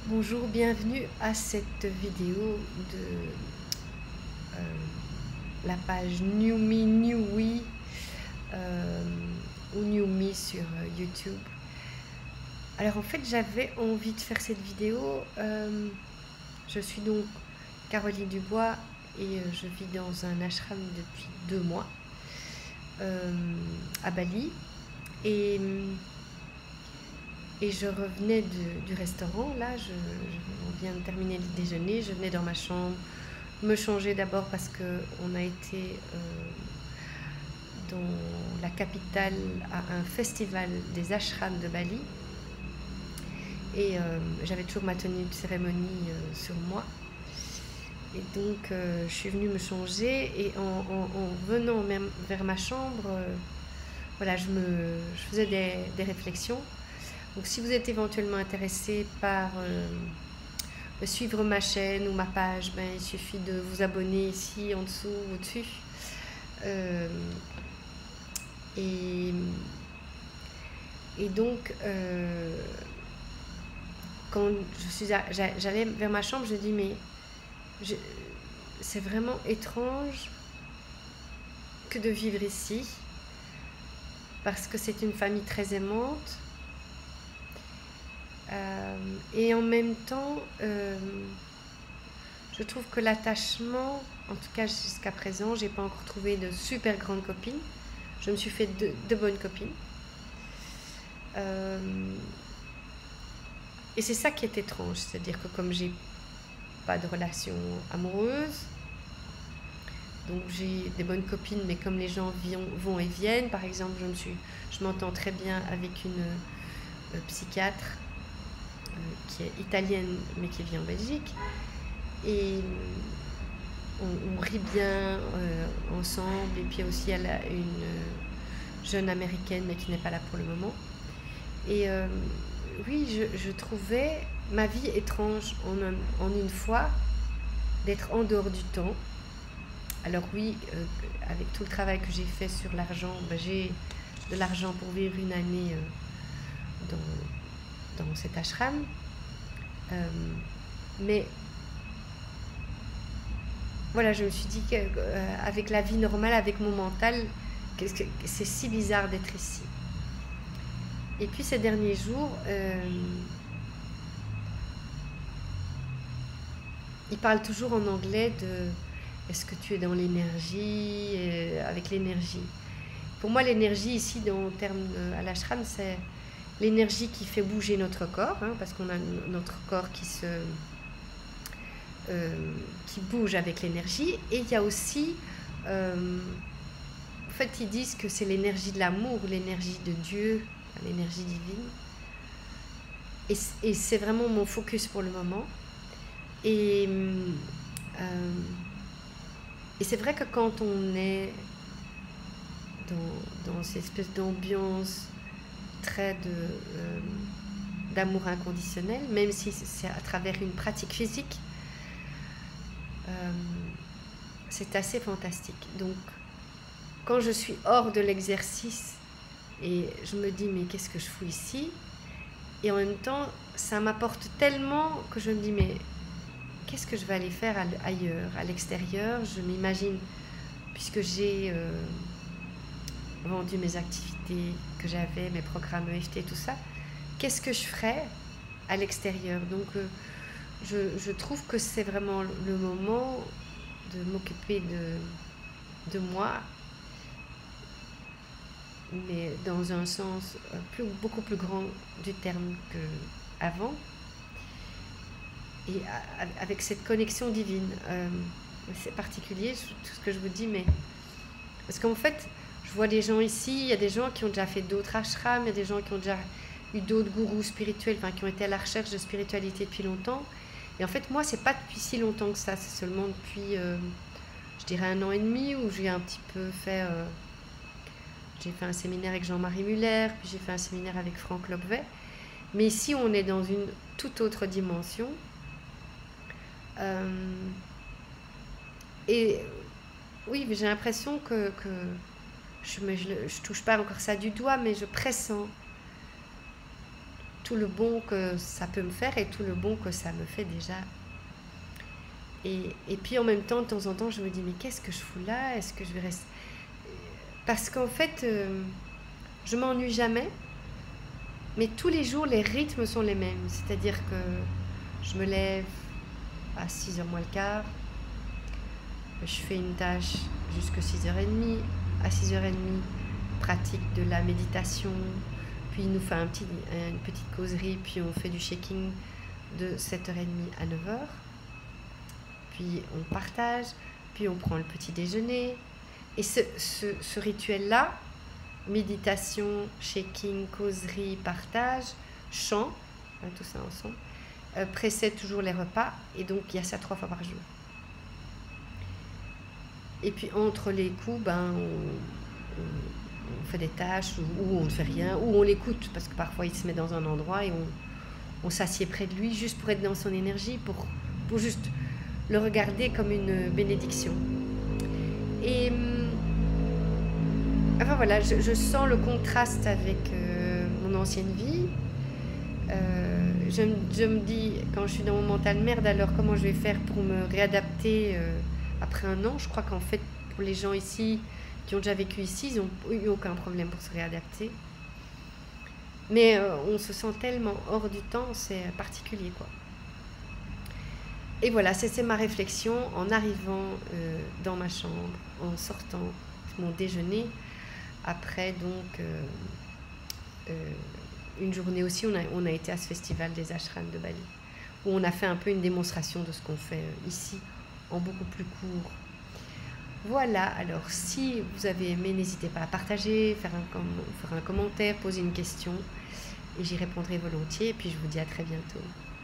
Bonjour, bienvenue à cette vidéo de la page New Me, New We ou New Me sur YouTube. Alors en fait j'avais envie de faire cette vidéo. Je suis donc Caroline Dubois et je vis dans un ashram depuis 2 mois à Bali. Et je revenais du restaurant, là, on vient de terminer le déjeuner, je venais dans ma chambre, me changer d'abord parce qu'on a été dans la capitale à un festival des ashrams de Bali. Et j'avais toujours ma tenue de cérémonie sur moi. Et donc je suis venue me changer et en venant même vers ma chambre, voilà, je faisais des réflexions. Donc si vous êtes éventuellement intéressé par suivre ma chaîne ou ma page, ben, il suffit de vous abonner ici, en dessous, au-dessus. Et donc, quand j'allais vers ma chambre, je dis mais c'est vraiment étrange que de vivre ici, parce que c'est une famille très aimante. Et en même temps, je trouve que l'attachement, en tout cas jusqu'à présent, j'ai pas encore trouvé de super grandes copines. Je me suis fait de bonnes copines. Et c'est ça qui est étrange, c'est-à-dire que comme j'ai pas de relation amoureuse, donc j'ai des bonnes copines, mais comme les gens vont et viennent, par exemple, je m'entends très bien avec une psychiatre qui est italienne mais qui vit en Belgique, et on rit bien ensemble. Et puis aussi elle a une jeune américaine mais qui n'est pas là pour le moment. Et oui, je trouvais ma vie étrange en une fois, d'être en dehors du temps. Alors oui, avec tout le travail que j'ai fait sur l'argent, ben, j'ai de l'argent pour vivre une année dans cet ashram. Mais voilà, je me suis dit qu'avec la vie normale, avec mon mental, c'est si bizarre d'être ici. Et puis ces derniers jours, il parle toujours en anglais de est-ce que tu es dans l'énergie, avec l'énergie. Pour moi, l'énergie ici, en termes à l'ashram, c'est l'énergie qui fait bouger notre corps, hein, parce qu'on a notre corps qui bouge avec l'énergie. Et il y a aussi, en fait, ils disent que c'est l'énergie de l'amour, l'énergie de Dieu, l'énergie divine. Et c'est vraiment mon focus pour le moment. Et c'est vrai que quand on est dans cette espèce d'ambiance très d'amour inconditionnel, même si c'est à travers une pratique physique, c'est assez fantastique. Donc quand je suis hors de l'exercice et je me dis mais qu'est-ce que je fous ici, et en même temps ça m'apporte tellement que je me dis mais qu'est-ce que je vais aller faire ailleurs, à l'extérieur. Je m'imagine, puisque j'ai vendu mes activités que j'avais, mes programmes EFT, tout ça, qu'est-ce que je ferais à l'extérieur. Donc je trouve que c'est vraiment le moment de m'occuper de moi, mais dans un sens beaucoup plus grand du terme qu'avant, et avec cette connexion divine. C'est particulier tout ce que je vous dis, mais parce qu'en fait je vois des gens ici, il y a des gens qui ont déjà fait d'autres ashrams, il y a des gens qui ont déjà eu d'autres gourous spirituels, enfin qui ont été à la recherche de spiritualité depuis longtemps. Et en fait moi c'est pas depuis si longtemps que ça, c'est seulement depuis je dirais 1 an et demi, où j'ai un petit peu fait j'ai fait un séminaire avec Jean-Marie Muller, puis j'ai fait un séminaire avec Franck Lobvet. Mais ici on est dans une toute autre dimension. Et oui, j'ai l'impression que je touche pas encore ça du doigt, mais je pressens tout le bon que ça peut me faire et tout le bon que ça me fait déjà. Et puis en même temps, de temps en temps, je me dis, mais qu'est-ce que je fous là? Est-ce que je vais rester... Parce qu'en fait, je m'ennuie jamais, mais tous les jours, les rythmes sont les mêmes. C'est-à-dire que je me lève à 6h moins le quart, je fais une tâche jusqu'à 6h30, à 6h30, pratique de la méditation, puis il nous fait une petite causerie, puis on fait du shaking de 7h30 à 9h. Puis on partage, puis on prend le petit déjeuner. Et ce rituel-là, méditation, shaking, causerie, partage, chant, tout ça ensemble, précède toujours les repas. Et donc il y a ça 3 fois par jour. Et puis entre les coups, on fait des tâches, ou on ne fait rien, ou on l'écoute, parce que parfois il se met dans un endroit et on s'assied près de lui juste pour être dans son énergie, pour juste le regarder comme une bénédiction. Et enfin voilà, je sens le contraste avec mon ancienne vie. Je me dis, quand je suis dans mon mental merde, alors comment je vais faire pour me réadapter après un an? Je crois qu'en fait, pour les gens ici qui ont déjà vécu ici, ils n'ont eu aucun problème pour se réadapter. Mais on se sent tellement hors du temps, c'est particulier, quoi. Et voilà, c'est ma réflexion en arrivant dans ma chambre, en sortant mon déjeuner. Après, donc, une journée aussi, on a été à ce festival des ashrams de Bali, où on a fait un peu une démonstration de ce qu'on fait ici, en beaucoup plus court. Voilà, alors si vous avez aimé, n'hésitez pas à partager, faire un commentaire, poser une question, et j'y répondrai volontiers. Et puis je vous dis à très bientôt.